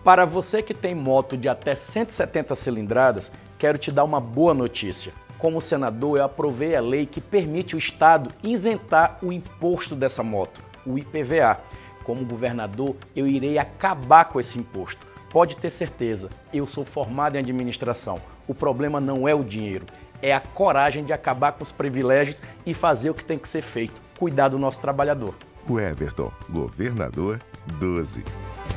Para você que tem moto de até 170 cilindradas, quero te dar uma boa notícia. Como senador, eu aprovei a lei que permite o Estado isentar o imposto dessa moto, o IPVA. Como governador, eu irei acabar com esse imposto. Pode ter certeza, eu sou formado em administração. O problema não é o dinheiro, é a coragem de acabar com os privilégios e fazer o que tem que ser feito, cuidar do nosso trabalhador. O Everton, governador 12.